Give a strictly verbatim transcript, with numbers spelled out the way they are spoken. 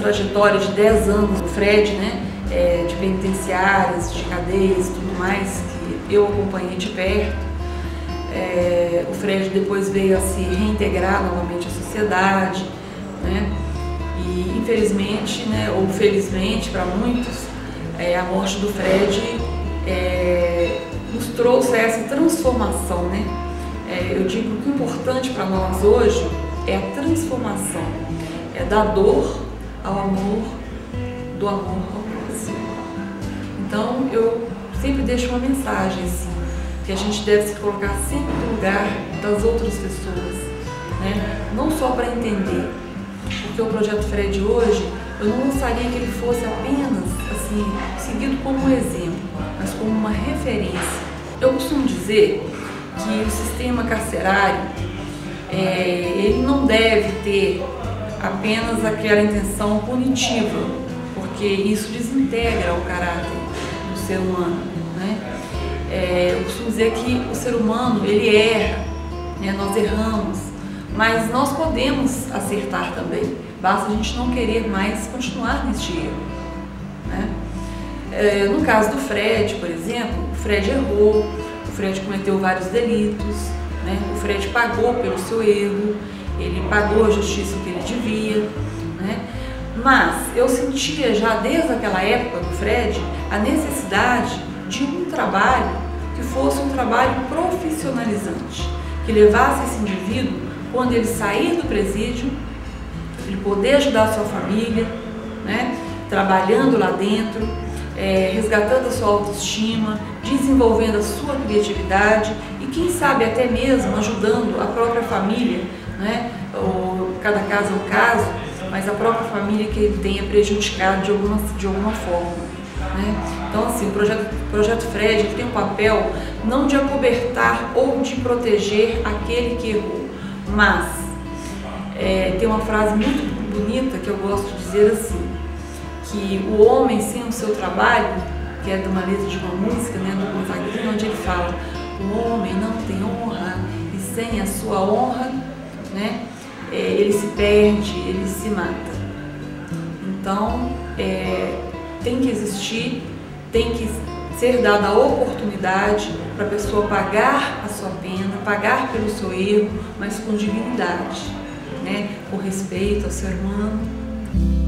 trajetória de dez anos do Fred, né, é, de penitenciárias, de cadeias e tudo mais, que eu acompanhei de perto. É, o Fred depois veio a se reintegrar novamente à sociedade, né, e infelizmente, né, ou felizmente para muitos, é, a morte do Fred é, nos trouxe essa transformação, né? É, eu digo que o importante para nós hoje é a transformação, é da dor ao amor, do amor ao próximo. Então eu sempre deixo uma mensagem assim, que a gente deve se colocar sempre no lugar das outras pessoas, né? Não só para entender, porque o Projeto Fred hoje, eu não gostaria que ele fosse apenas assim, seguido como um exemplo, mas como uma referência. Eu costumo dizer que o sistema carcerário, é, ele não deve ter apenas aquela intenção punitiva, porque isso desintegra o caráter do ser humano, né? É, eu costumo dizer que o ser humano, ele erra, né? Nós erramos, mas nós podemos acertar também, basta a gente não querer mais continuar neste erro, né? É, no caso do Fred, por exemplo, o Fred errou, o Fred cometeu vários delitos, né? O Fred pagou pelo seu erro, ele pagou a justiça que ele devia, né? Mas eu sentia já desde aquela época do Fred a necessidade de um trabalho que fosse um trabalho profissionalizante, que levasse esse indivíduo, quando ele sair do presídio, ele poder ajudar a sua família, né? Trabalhando lá dentro, é, resgatando a sua autoestima, desenvolvendo a sua criatividade e quem sabe até mesmo ajudando a própria família, né? Ou, cada caso é um caso, mas a própria família que ele tenha prejudicado de alguma, de alguma forma, né? Então assim, o projeto, o projeto Fred ele tem um papel não de acobertar ou de proteger aquele que errou, mas é, tem uma frase muito bonita que eu gosto de dizer assim, que o homem sem o seu trabalho, que é de uma letra de uma música, né, do Gonzaguinha, onde ele fala: o homem não tem honra e sem a sua honra, né, é, ele se perde, ele se mata. Então é, tem que existir, tem que ser dada a oportunidade para a pessoa pagar a sua pena, pagar pelo seu erro, mas com dignidade, né, com respeito ao seu irmão.